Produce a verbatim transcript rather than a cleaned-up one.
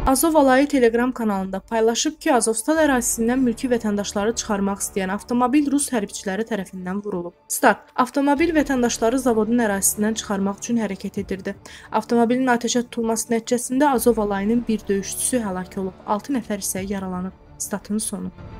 Azov Alayı Telegram kanalında paylaşıb ki, Azovstal ərazisindən mülki vətəndaşları çıxarmaq istəyən avtomobil Rus hərbçiləri tərəfindən vurulub. Start. Avtomobil vətəndaşları zavodun ərazisindən çıxarmaq üçün hərəkət edirdi. Avtomobilin atəşə tutulması nəticəsində Azov Alayının bir döyüşçüsü həlak olub, altı nəfər isə yaralanıb. Statın sonu.